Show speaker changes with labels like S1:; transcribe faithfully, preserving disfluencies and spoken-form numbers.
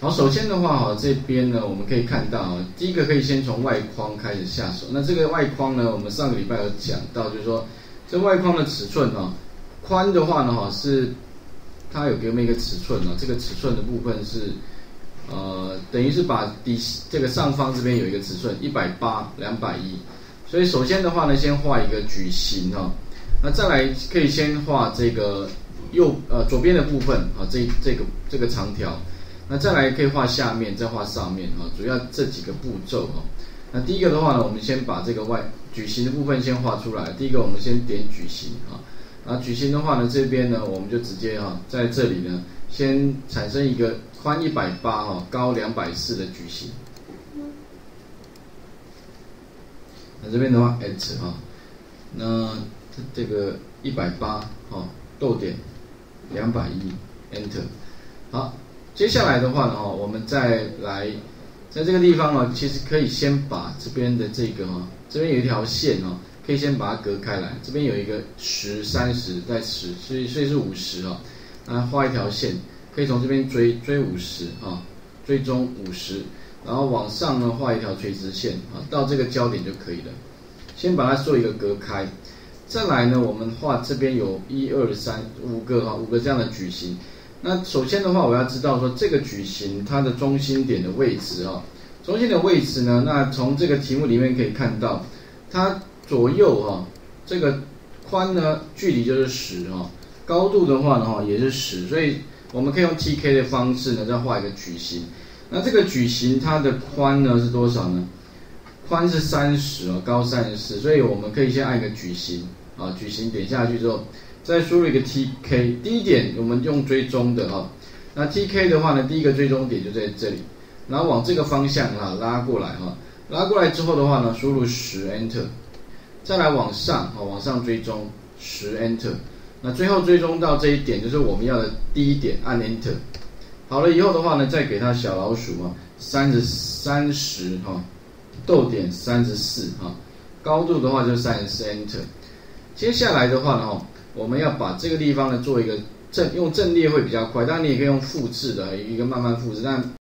S1: 好，首先的话哈，这边呢我们可以看到啊，第一个可以先从外框开始下手。那这个外框呢，我们上个礼拜有讲到，就是说这外框的尺寸哈，宽的话呢哈是它有给我们一个尺寸啊，这个尺寸的部分是呃等于是把底这个上方这边有一个尺寸一百八、两百一，所以首先的话呢，先画一个矩形哈，那再来可以先画这个右呃左边的部分啊，这这个这个长条。那再来可以画下面，再画上面啊，主要这几个步骤啊。那第一个的话呢，我们先把这个外矩形的部分先画出来。第一个我们先点矩形啊，然后矩形的话呢，这边呢我们就直接哈、啊、在这里呢先产生一个宽一百八哈，高两百四的矩形。那这边的话 ，at 哈，那这个一百八哈，逗点两百一 ，enter， 好。接下来的话呢，我们再来，在这个地方呢，其实可以先把这边的这个哈，这边有一条线哦，可以先把它隔开来。这边有一个十、三十，再十，所以所以是五十啊。那画一条线，可以从这边追追五十啊，追踪五十，然后往上呢画一条垂直线啊，到这个焦点就可以了。先把它做一个隔开，再来呢，我们画这边有一二三五个哈，五个这样的矩形。那首先的话，我要知道说这个矩形它的中心点的位置啊，中心的位置呢，那从这个题目里面可以看到，它左右哈、啊，这个宽呢距离就是十哈，高度的话呢哈也是十，所以我们可以用 T K 的方式呢再画一个矩形。那这个矩形它的宽呢是多少呢？宽是三十啊，高三十四，所以我们可以先按一个矩形啊，矩形点下去之后。再输入一个 T K， 第一点我们用追踪的哈，那 T K 的话呢，第一个追踪点就在这里，然后往这个方向哈拉过来哈，拉过来之后的话呢，输入十 Enter， 再来往上哈，往上追踪十 Enter， 那最后追踪到这一点就是我们要的第一点，按 Enter， 好了以后的话呢，再给它小老鼠啊，三十三十哈，逗点三十四哈，高度的话就三十四 Enter， 接下来的话呢哈。我们要把这个地方呢做一个正用阵列会比较快，当然你也可以用复制的一个慢慢复制，但